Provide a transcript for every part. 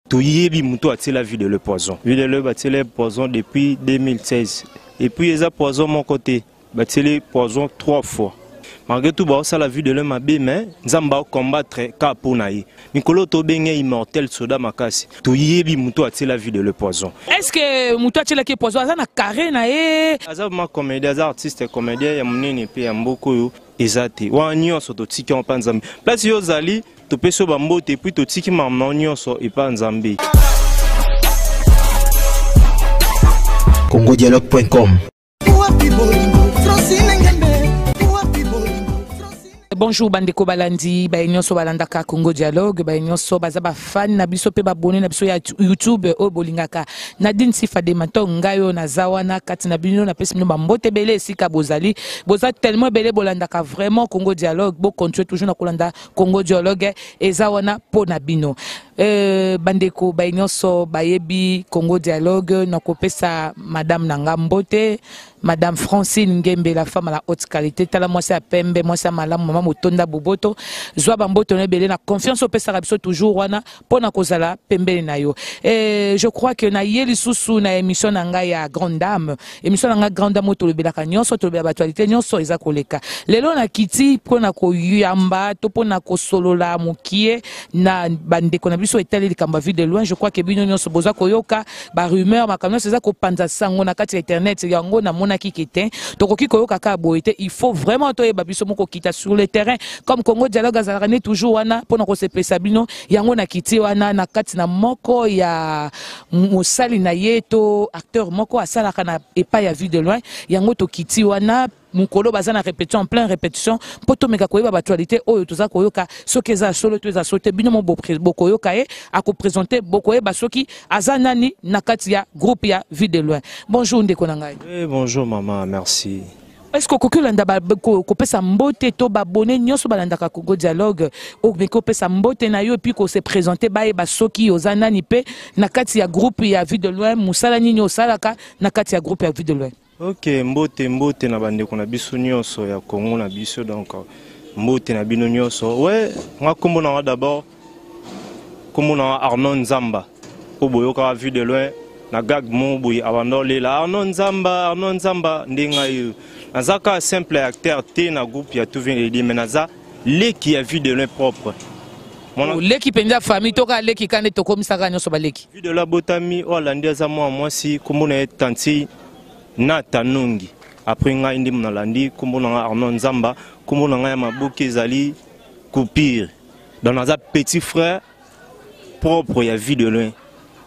Toyebi muto a la vie de le poison. Vie de le batele poison depuis 2016. Et puis il y a poison mon côté. Batele poison 3 fois. Malgré tout, ça la vie de l'homme abbé, mais Nzamba combattre Kaponaï. Mikolo Tobenge immortel soda makasi. Toyebi muto a la vie de le poison. Est-ce que muto a qui poison ça na carré na e? Azab ma comédien, az artiste comédien ya munene pe ya mboko yo ezate. Wa nyonso to tiki en panzambi. Place yo zali to peso bambote puis to tiki mamma nyonso e panzambi. congodialogue.com. Bonjour bandeko balandi ba nyonso balandaka Congo Dialogue ba nyonso baza ba fan na biso pe ba abonné na biso ya YouTube o bolingaka Nadine Sifade mato ngayo na zawana kati na bino na pesi bino ba mbote bele esika bozali boza tellement bele bolandaka vraiment Congo Dialogue bo continuer toujours na kolanda Congo Dialogue ezawana po na bino bandeko ba nyonso bayebi Congo Dialogue na kopesa madame nanga mbote Madame Francine Ngembe, la femme à la haute qualité, tala moi c'est à Pembe, moi c'est à Malam, maman Motonda Boboto, Zoa Bamboto Nebele, na confiance au Pessarabso toujours, wana, pona kozala, Pembe na yo. Et je crois que na yeli sousou na émission nanga ya grande dame, émission nanga grande dame to le belaka nyonso to le actualité nyonso eza koleka. Lelo na kiti pona ko yamba, to pona ko solola mukie na bande ko na biso etali likamba vie de loin, je crois que bino nyonso boza koyoka ba rumeur makamno seza ko panza sango na kati internet yango na mona kikete tokoki koyoka ka boité il faut vraiment to yeba biso moko kita sur le terrain comme Congo Dialogue azalani toujours wana pona ko se pesa bino yango na kiti wana na kati na moko ya mosali na yeto acteur moko asalaka na epa ya vie de loin yango to kiti wana mukolo baza na répétition en plein répétition poto meka koyeba actualité oyo toza koyoka soki eza solo to eza sote bino mo bokoyoka e ako présenter bokoyeba soki aza nani na kati ya groupe ya vie de loin. Bonjour ndeko na ngai. Bonjour maman, merci. Est-ce que kokolanda ba ko pesa mbote to ba bonné nyonso balanda ka Congo Dialogue o meko pesa mbote na yo et puis ko se présenter ba e ba soki ozana ni pe na kati ya groupe ya vie de loin musala nini osalaka na kati ya groupe ya vie de loin. Ok, mbote na bandeko na biso nyonso ya Congo na biso donc mbote na bino nyonso. Ouais, nga kombo na d'abord kombo na Arnon Nzamba. Po boyoka vie de loin na gag mon boy abandon la Arnon Nzamba ndenga yo. Nazaka simple acteur te na groupe ya tout vient de dire mais naza leki ya vie de loin propre. Leki penza famille toka leki kane to komisaka nyonso ba leki. Vie de la botami o landia za moi si kombo na tanti na tanungi après nga indi mnalandi kombo na Arnon Nzamba kombo na ya maboke ezali coupure dans naza petit frère propre ya vie de loin.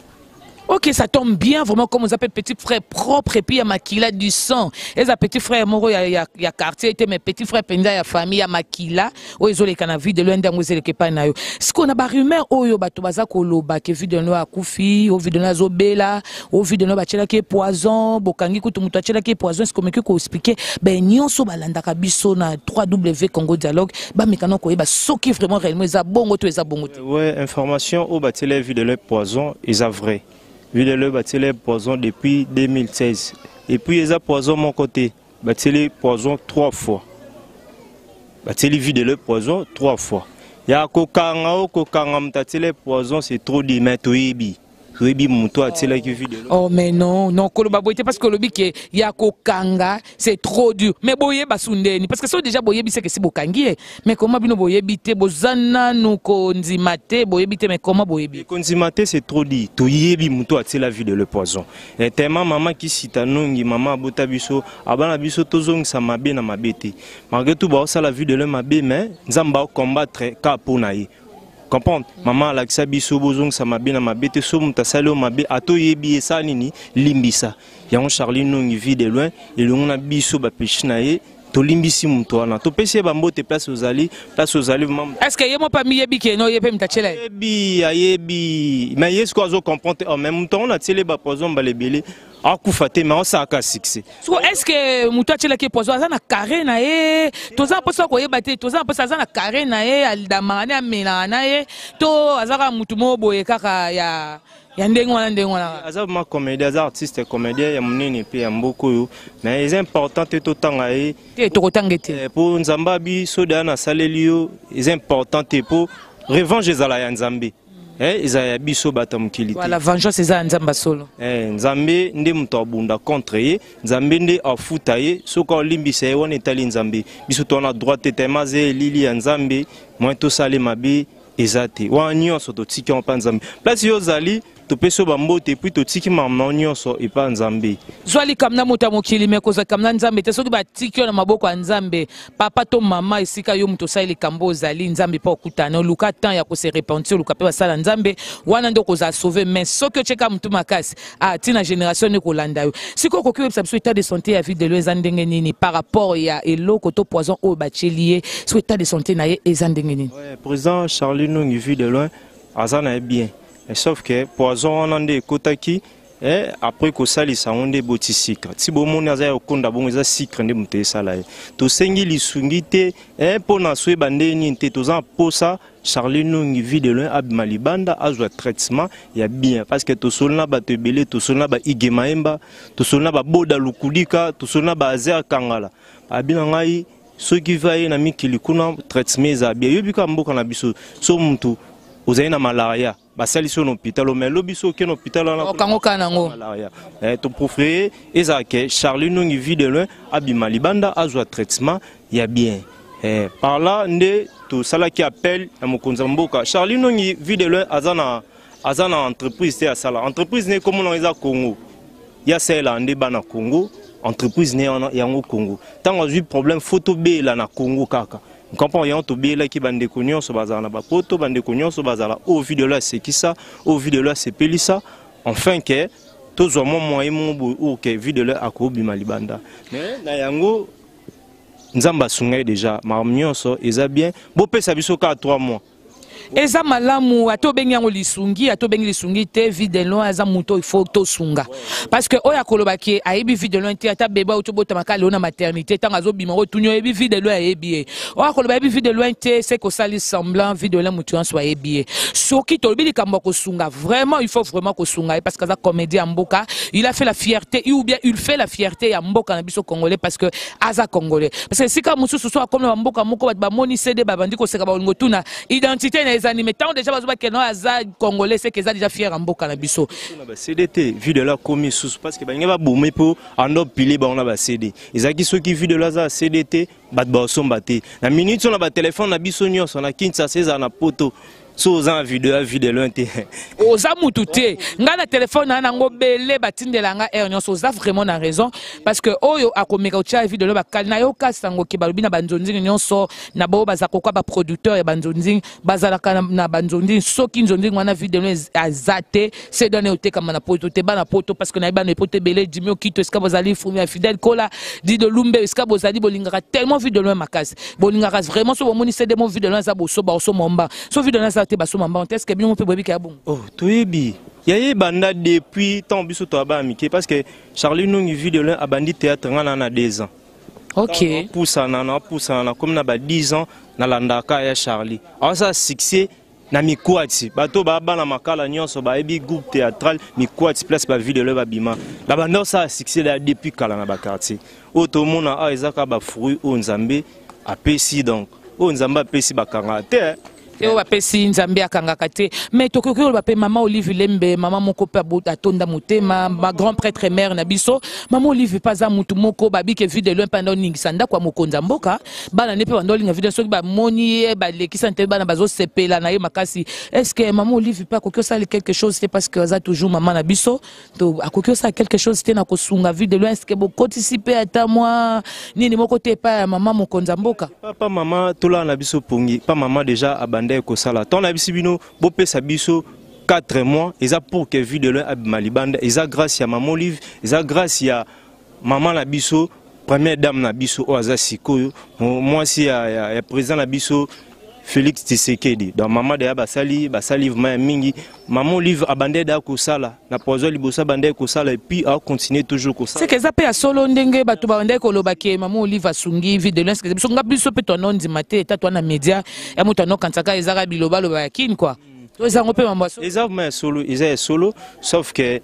Ok, ça tombe bien, vraiment, comme on appelle petit frère propre et puis il y a Makila du sang. Et ça, petit frère, moro, il y a quartier, mes petits frères, penda, il y a famille, il y a Makila. Oh, ils ont les canavis de loin d'un musée, les pas nayo. Ce qu'on a pas rumeur, oh, yo, bato, baza, koloba, que vu de nous à Koufi, au vu de nous à Zobela, au vu de nous à Bachela qui est poison, Bokangi, Koutumuta, Chela qui est poison, est-ce qu'on peut expliquer? Ben, nyonso, balanda, kabiso, na 3W Congo Dialogue, bah, mécano, quoi, bah, ce qui vraiment réellement, ils a bongo, tout, ils a bongo. Ouais, information, au bâtiment, vu de leur poison, ils a vrai. Vu de le bâtiment poison depuis 2016. Et puis ils ont poison mon côté. Bâtiment poison 3 fois. Bâtiment vu de le poison 3 fois. Il y a kokanga mtatile poison c'est trop dit mais toyebi. Toyebi muto atile qui vu de le. Oh mais non, non koloba boyete parce que le bique il y a kokanga, c'est trop dur. Mais boye basundeni parce que c'est déjà boye c'est que c'est bokangi mais comment bino boye bité bozana no konzimate boye bité mais comment boye bité. Konzimate c'est trop dit. Toyebi muto atile la vie de le poison. Et tellement maman qui cita nongi maman abota biso abana biso tozong sa mabe na mabete. Malgré tout ba ça la vie de le mabe mais nzamba combattre kaponaï. Comprendre maman alakisa biso bozong sa mabe na mabete so mutasalo mabe atoyebi esa nini limbisa yango Charlie nongi vie de loin elongona biso ba pechinaye to limbisi muto wana to pesi ba mbote place ozali maman. Est-ce que yemo pa miyebi ke no yepe mtachela yebi mais est-ce qu'on zo comprendre en même temps on a télé ba poison ba lebele akufate mais on sa ka succès. So est-ce que muto achela ke poison azana carré na e toza posa ko yeba te toza posa azana carré na e aldamane amena na e to azaka mutu mo boye kaka ya ndengwana azab ma comédien artiste comédien ya munene pe ya mboko yo mais c'est important te tanga e to kotangete pour nzamba bi soda na saleli yo c'est important te pour revanche ezala ya nzambe ezaya biso bata mokili te. La vengeance eza nzamba solo. Nzambe nde muto abunda contre ye, nzambe nde afuta ye, soka olimbisa ye wana etali nzambe. Biso tona droite tema ze lili ya nzambe, moi to sale mabe ezate. Wa nyonso to tiki on pa nzambe. Place yo zali to peso bambote puis to tiki mamna nyonso e pa nzambe. Zwali kamna muta mokili me koza kamna nzambe te soki ba tiki na maboko ya nzambe, papa to mama esika yo muto sali kambo zali nzambe pa okutana luka temps ya ko se repentir luka pe basala nzambe wana ndo koza sauver mais soki cheka mutu makasi tina génération ne kolanda yo siko ko kiwe biso état de santé ya vie de l'eza ndenge nini par rapport ya eloko to poison o bachelier so état de santé na ye eza ndenge nini. Président Charlie Nungi vu de loin azana est bien. Sauf que poison on a des kotaki et après que ça les saonde boti sikra si bon mon aza okonda bon eza sikra nde mute sala to sengi lisungite et pour na swe bande ni nte to za posa Charlie Nungi vi de loin ab malibanda azwa traitement ya bien parce que to solna ba tebele to solna ba igemaemba to solna ba boda lukudika to solna ba azer kangala abina ngai ceux qui va na mikili kuna traitement za bien yobika mboka na biso so muntu ozaina malaria basali sur l'hôpital mais lobiso ke l'hôpital na kango kanango malaria to profré ezake Charlie Nungi vi de loin abima libanda azwa traitement ya bien par là nde to sala qui appelle na mokonza mboka Charlie Nungi vi de loin azana entreprise te asala entreprise ne comme on eza Congo ya sela nde bana Congo entreprise ne yango Congo tant azui problème photo be la na Congo kaka. Quand on y a un là qui bande cognon sur bazar na bapoto bande cognon sur bazar au vide là c'est qui ça au vide là c'est pelissa enfin que tous au moment mon OK vide là à ko bimalibanda mais na yango nzamba sungai déjà marmion so eza bien bo pesa biso ka 3 mois. Eza malamu ato bengi yango lisungi ato bengi lisungi te vide loin aza muto il faut to sunga parce que oya kolobaki ayebi vide loin te ata beba oto bota makala na maternité tanga zo bima otunyo yebi vide loin ayebi oya kolobabi vide loin te c'est que ça lui semblant vide loin mutu en soit ayebi soki to bili kamba ko sunga vraiment il faut vraiment ko sunga parce que za comédien mboka il a fait la fierté ou bien il fait la fierté ya mboka na biso congolais parce que aza congolais parce que sika musu so comme na mboka moko ba moni CD ba bandi ko seka ba ngotuna identité les animés tant déjà bazoba que non aza congolais c'est que ça déjà fier en mboka na biso ba CDT vu de la commis sous parce que ba ngeba bomé po ando pili ba on a ba CD ezaki soki vu de la za CDT bat ba sombate na minute on a ba téléphone na biso nyonso na kinsa seza na poto so za video loin te oza mutu te nga na téléphone na ngo bele batindela nga nyonso oza vraiment na raison parce que oyo akomeka ucha video ba kalina yo kasango ke balobi na banzonzi nyonso na bo bazako kwa ba producteur ya banzonzi bazalaka na banzonzi soki nzonzi ngwana video azate c'est donné ote kama na poto te bana poto parce que na ba no poto bele jimio kito eska bozali fumi ya fidèle kola di de lumbe eska bozali bolingaka tellement video loin makasi bolingaka vraiment so bomoni c'est des mon video loin za boso ba so momba so video loin te baso mamba est-ce que bien on peut bobi ka bon oh toyebi yaye banda depuis tant biso to aba amike parce que Charlie Nungi video loin abandi théâtre ngana na 2 ans. OK poussa na comme na ba 10 ans na landaka ya Charlie asa succès na mikwati bato ba bana makala nyonso ba ebi groupe théâtral mikwati place ba video loin ba bima la banda ça succès là depuis kala na ba quartier auto mona a ezaka ba fruit o nzambe apesi donc o nzambe apesi bakanga te et on va pesi nzambe akangaka te mais tokoki oloba pe maman Olive Lembe maman moko pe atonda motema ma grand prêtre mère na biso maman Olive pas za mutu moko babi ke vide loin pendant ningisa ndakwa mokonza mboka bana ne pe bandolinga video soki ba moni ba lekisa nte bana bazo sepela na ye makasi est-ce que maman Olive pas kokyo ça quelque chose c'est parce que za toujours maman na biso to akokyo ça quelque chose te na kosunga vide loin est-ce que bo participer ata moi nini moko te pa maman mokonza mboka papa maman tola na biso pongi pa maman déjà ko sala ton abisibino bo pesa biso 4 mois eza pour que vie de l'un malibanda eza grâce à maman Olive eza grâce à maman na biso première dame na biso o aza sikoyo moi si ya président na biso Félix Tshisekedi donc maman de basali vraiment mingi maman Olive abandé da ko sala na pozo libosa bandé ko sala et puis a continuer toujours ko sala c'est que ça pe solo ndenge batu bandé ko lobaki maman Olive asungi vie de l'un que biso ngabiso pe ton nom di maté ta na média ya moto no kansaka ezaka biloba loba yakine quoi to ezango pe mambo solo ezama solo eza solo sauf que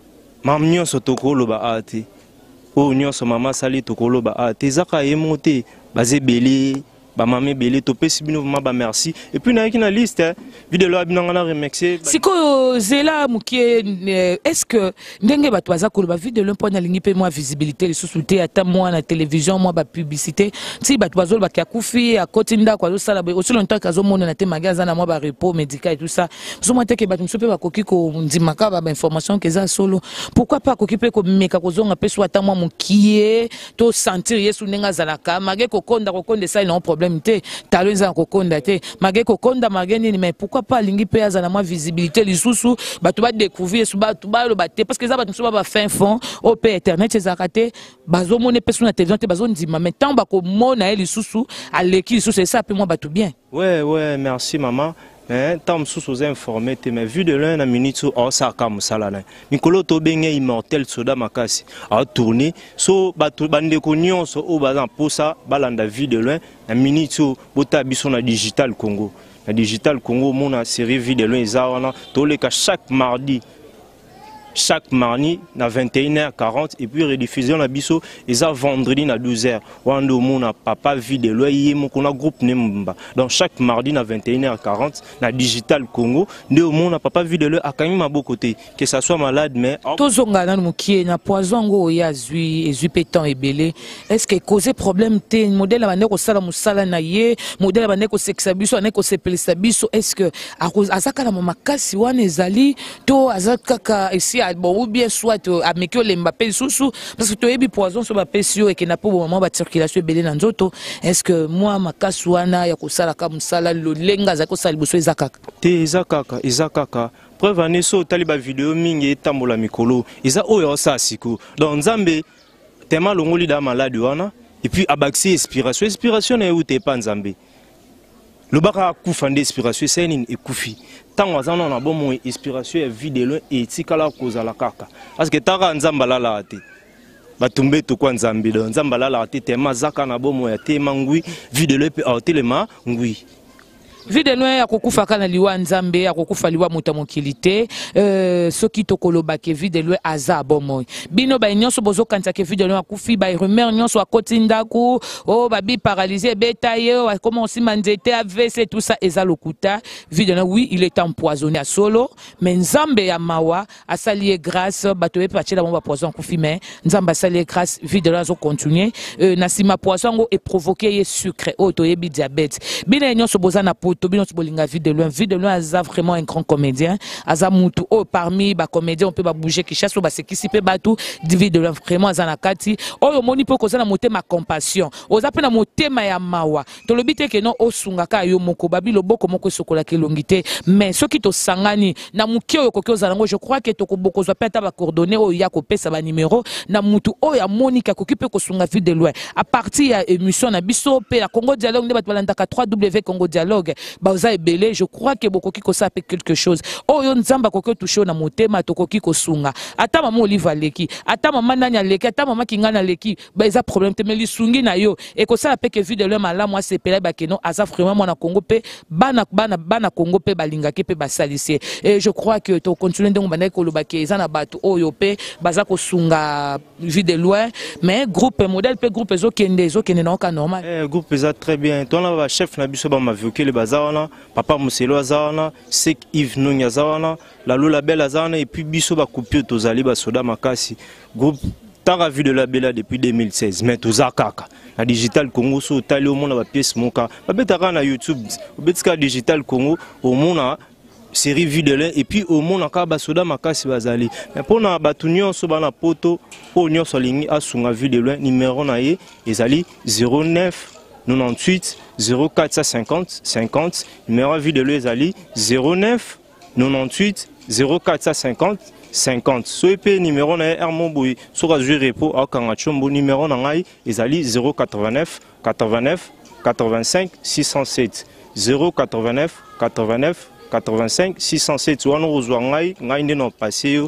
mam nyonso toko loba ati o nyonso mama sali toko loba ati ezaka yemote bazebeli ba mame belé topesi bino vraiment ba merci et puis na na liste vidéo la bino ngana remixer siko zela mukie est-ce que ndenge bato baza koloba vidéo mpo na lingi pe moi visibilité les sous-souté ata moi na télévision moi ba publicité ti bato bazolo ba kakufi akoti ndako azo sala aussi longtemps kazo mona na te magasin na moi ba repos médical et tout ça so moi te ke bato msope ba koki ko ndimaka ba information que za solo pourquoi pas koki pe ko meka ko zonga pe so ata moi mukie to sentir yesu ndenga zalaka mage ko konda ça il a un problème te talo za ko konda te mage ko konda mage ni mais pourquoi pas lingi pe za na moi visibilité les sous bato ba découvrir sous bato ba lo baté parce que ça bato so ba fin fond au pe internet ces arrêté bazo mone pe sur la télévision te bazo ndima mais tant ba ko mona les sous à l'équipe sous c'est ça pe moi bato bien ouais merci maman. Tant sous aux informés, mais vu de l'un à minute au sakam salana. Mikolo to benye immortel soda makasi a tourné so batu bande konyon so au bazan pour ça balanda vu de l'un à minute bota biso na digital Congo. Na digital Congo mon série vu de l'un zawana to le ka chaque mardi na 21h40 et puis rediffusion na biso et ça vendredi na 12h wando mona papa vide loyer mon groupe nemba donc chaque mardi na 21h40 na digital Congo de mona papa vide le akami mabo côté que ça soit malade mais tozonga na mukie na poison ngo ya zui pétant ebelé est-ce que causer problème te modèle ba ndeko sala musala na ye modèle ba ndeko sexa biso na ko sepelisa biso est-ce que azaka na makasi wana ezali to azaka ici bon ou bien soit à mekio le Mbappé sous parce que tu es poison sur Mbappé et que n'a pas au moment de circulation belé dans zoto est-ce que moi makaswana ya kosala comme sala lo lenga za kosala boso ezakaka te ezakaka preuve ane so taliba vidéo mingi etambola mikolo eza oyo sa siko donc nzambe tema longoli da malade wana et puis abaxi inspiration na ute pa nzambe le baka kufa inspiration c'est une ekufi tant wazana na bomo inspiration ya vidéo et tikala kozala kaka parce que taka nzamba la la te batumbe to kwa nzambe do nzamba la la te tema zaka na bomo ya tema ngui vidéo pe autelema ngui Vide noe ya kokufa kana liwa nzambe ya kokufa liwa muta mokilité soki tokoloba ke vide loe aza bomoy bino ba nyonso bozo kanta ke vide loe akufi ba rumeur nyonso akoti ndaku o babi paralysé betaye o comment si manzete AVC tout ça eza lokuta vide loe oui il est empoisonné à solo mais nzambe ya mawa asalié grâce batoye pachela mo ba poison akufi mais nzambe asalié grâce vide loe zo continuer na sima poison go et provoquer sucre o toyebi diabète bino nyonso boza na Tobino Bolinga vide loin aza vraiment un grand comédien aza mutu oh parmi ba comédien on peut ba bouger qui chasse ou ba sekisipe batu vide loin vraiment aza na kati oyo moni po kozana motema compassion oza pe na motema ya mawa to lobite ke non osungaka yo moko babi loboko moko sokola ke longité mais soki to sangani na muki oyo koki ozana ngo je crois que to koboko zo peta ba coordonner oyo ya ko pesa ba numéro na mutu oyo Monica koki pe ko sunga vide loin à partir ya émission na biso pe la Congo Dialogue ne bat balandaka 3W Congo Dialogue baza ebele je crois que bokoki ko sape quelque chose oyo nzamba koki toucher na motema to koki ko sunga ata mama Oliva leki ata mama nanya leki ata mama kingana leki ba eza problème te mais lisungi na yo et ko ça pe que vide le mala moi c'est pela ba keno aza vraiment moi na Congo pe bana Congo pe balinga ke pe basalisi et je crois que to continuer ndongo bana ko loba ke eza na bato oyo pe baza ko sunga vide loin mais groupe modèle pe groupe zo kende na ka normal groupe eza très bien ton la chef na biso ba mavioke le bazar papa Muselo azana Sek Yves Nunya azana la Lola Belle azana et puis biso ba coupure tozali ba soda makasi groupe tara vu de la Bella depuis 2016 mais tozakaka na digital Congo so tali au monde ba pièce moka ba betaka na YouTube betika digital Congo au monde série vidéo et puis au monde ka ba soda makasi bazali mais pona batunyo so bana poto o nyonso lingi asunga vidéo numéro na ye ezali 09 98 0450 50 numéro vidéo ezali 09 98 0450 50 so epé numéro na Hermon Boy so ka jouer repos akanga chombo numéro na ngai ezali 089 89 85 607 089 89 85 607 wana ozwa ngai nde na passé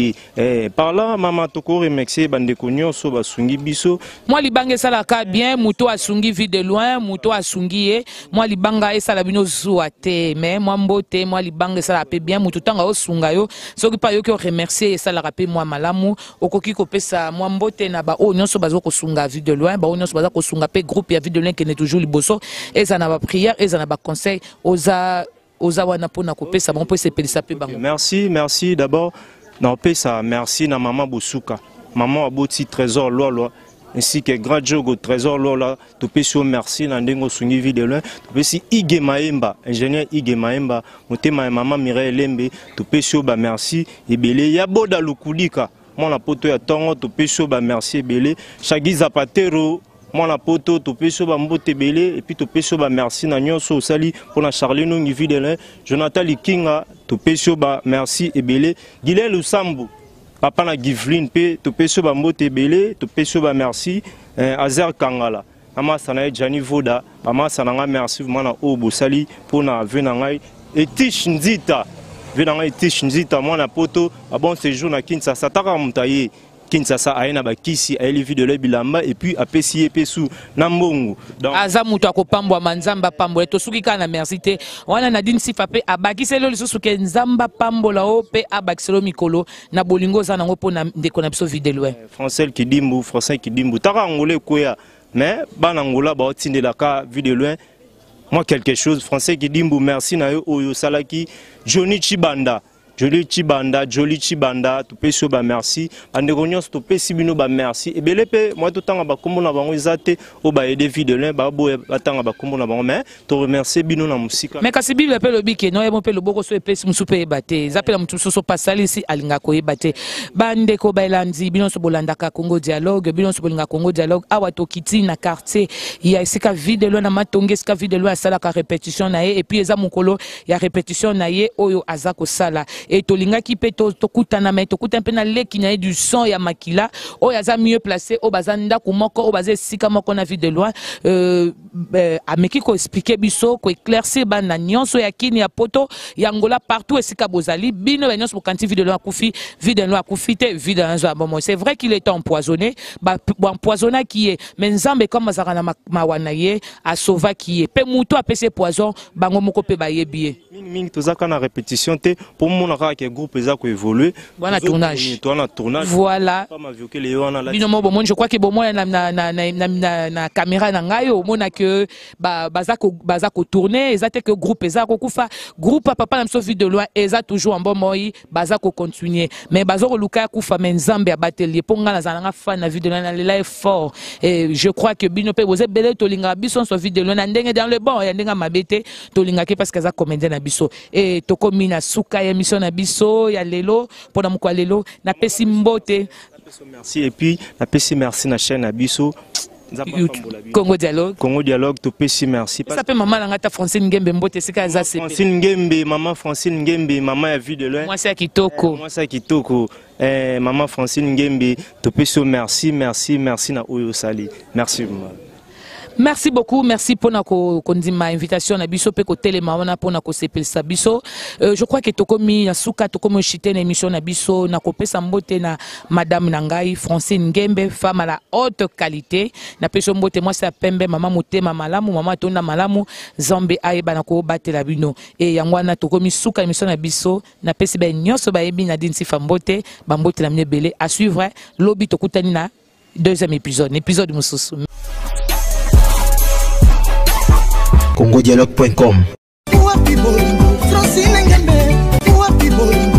par là maman toko remercier bande nyonso basungi biso moi libanga esalaka bien muto asungi vie de loin muto asungi ye moi libanga esala bino zuwa te mais moi mbote moi libanga esala pe bien muto tanga osunga yo soki pa yo ki remercier esalaka pe moi malamu okoki kopesa moi mbote na ba o nyonso bazo kosunga vie de loin ba o nyonso baza kosunga pe groupe ya vie de loin qui est toujours liboso eza na ba prière eza na ba conseil oza wana pona kopesa bon peut se pelisa pe bango. Merci d'abord na pesa merci na maman Bosuka maman aboti trésor lolo ainsi que grand jogo trésor lolo to pesi merci na ndengo sungi vie de loin to pesi Ige Maemba ingénieur Ige Maemba motema maman Mireille Lembe to pesi ba merci ebele ya boda lukulika mona poto ya tongo to pesi ba merci ebele Shagi Zapatero mona poto to pesi ba mbote belé et puis to pesi ba merci na nyonso sali pona Charlie no vie de loin Jonathan Likinga to pesi ba merci ebele Gilel Lusambu papa na Givlin pe to pesi ba mbote belé to pesi ba merci Azer Kangala mama sana Jani Voda mama sana nga merci mana obo sali pona vena ngai Etish Nzita vena ngai Etish Nzita mona poto a bon séjour na Kinshasa taka mutaye Kinshasa aina bakisi aeli vie de l'Ebilamba et puis apesi epesu na mbongo donc aza muto akopambwa manzamba pambola to suki kana merci te wana Nadine Sifa pe abakiselo lisusu ke nzamba pambola o pe abakiselo mikolo na bolingo za nango pona ndeko na biso vie de loin français Kidimbu taka ngolé koya mais bana ngola ba otindela ka vie de loin moi quelque chose français Kidimbu merci na yo oyo salaki Johnny Chibanda Joli Chibanda, tu peux so ba merci. Andeko nyonso tu peux sibino ba merci. Et belepe moi tout temps ba kombo na bango ezate o ba aider vie de l'un ba bo batanga ba kombo na bango mais to remercier bino na musika. Mais kasi bible pe lobike no emo pe loboko so epesi musupe ebate. Zapela mutu so pasali si alinga ko ebate. Bandeko bailanzi bino so bolandaka Congo dialogue, bino so bolinga Congo dialogue awa to kiti na quartier. Il y a sika vie de l'un na matonge sika vie de l'un sala ka répétition na et puis eza mukolo ya répétition na ye oyo azako sala. Et tolinga ki pe to kutana mais to kuta pena leki na du son ya makila o yaza mieux placé o bazanda kumoko o bazé sika moko na vie de loin ameki ko expliquer biso ko éclaircir bana nyonso ya kini ya poto ya ngola partout esika bozali bino ba nyonso kanti vie de loin akufi vie de loin akufi te vie de loin bon c'est vrai qu'il est empoisonné ba empoisonna qui est mais nzambe comme azaka na mawana ye a sauva qui est pe muto apese poison bango moko pe ba yebi mingi tozaka na répétition te pour mon que groupe eza ko évoluer voilà tournage voilà je crois que bon moi na caméra na ngai au mona que baza ko tourner ezate que groupe eza ko kufa groupe papa na vie de loin eza toujours en bon moi baza ko continuer mais baza ko luka kufa mais nzambe abateli ponga na zalanga fan na vie de loin na lela est fort et je crois que bino pe boze belé tolinga biso so vie de loin na ndenge dans le bon ya ndenga mabete tolinga ke parce que za comédien na biso et tokomi na suka ya mission na biso ya lelo pona mukwa lelo na pesi mbote merci et puis na pesi merci na chaîne na biso Congo dialogue to pesi merci ça peut maman ngata Francine Ngembe mbote sika za sepe Francine Ngembe maman ya vie de loin moi c'est kitoko maman Francine Ngembe to pesi merci na oyo sali merci merci beaucoup, merci pour ma invitation na biso pe ko telema wana pour na ko sepelisa biso. Je crois que tokomi na suka tokomi chité na émission na biso na ko pesa mbote na madame Nangai Francine Ngembe, femme à la haute qualité. Na peso mbote moi c'est pembe maman motema malamu maman tonda malamu Zambe ayeba na ko batela bino et yango na tokomi suka émission na biso na pesi ba nyonso ba yebi na dinsi fambote ba mbote na mnebele à suivre lobby tokutani na deuxième épisode mususu. CongoDialogue.com.